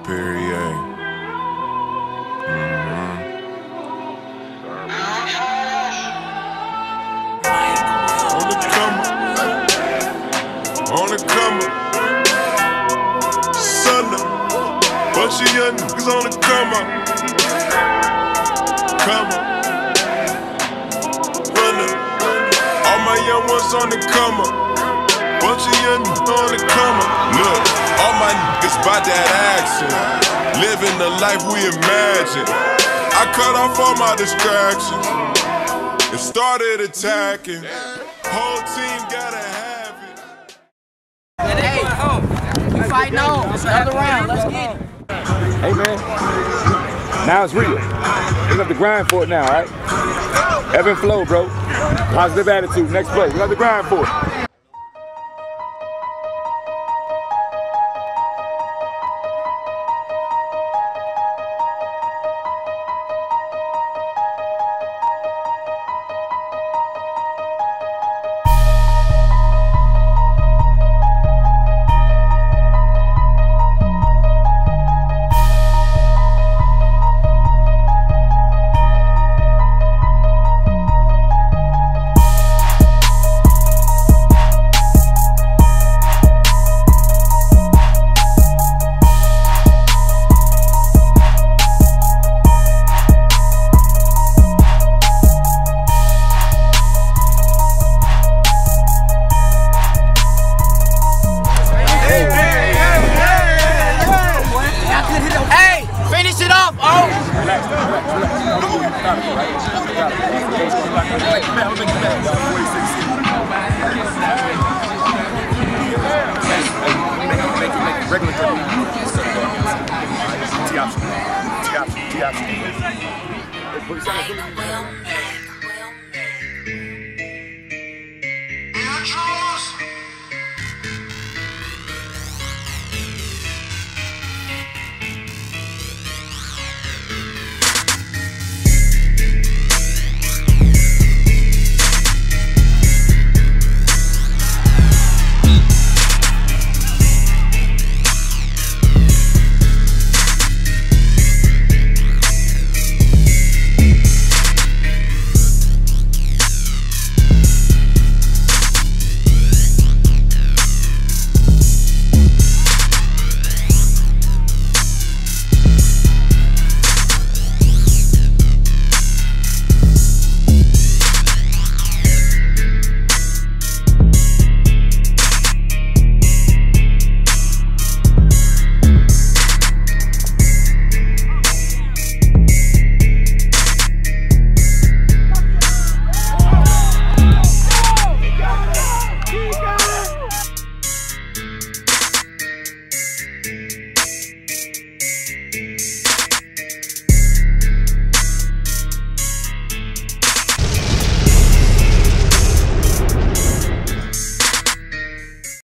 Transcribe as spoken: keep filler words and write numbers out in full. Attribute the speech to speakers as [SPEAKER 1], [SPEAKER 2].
[SPEAKER 1] Perrier. Mm-hmm. On the come up, on the come up, Sunday, bunch of young niggas on the come up, come up, run up, all my young ones on the come up, bunch of young niggas on the come up. Look, all my niggas bout that action, living the life we imagine. I cut off all my distractions and started attacking. Whole team gotta have it.
[SPEAKER 2] Hey, we fighting on. Another round. Let's get it.
[SPEAKER 3] Hey man, now it's real. We have to grind for it now, all right? Ebb and flow, bro. Positive attitude. Next play. We have to grind for it.
[SPEAKER 4] Regular T option. T option. T option.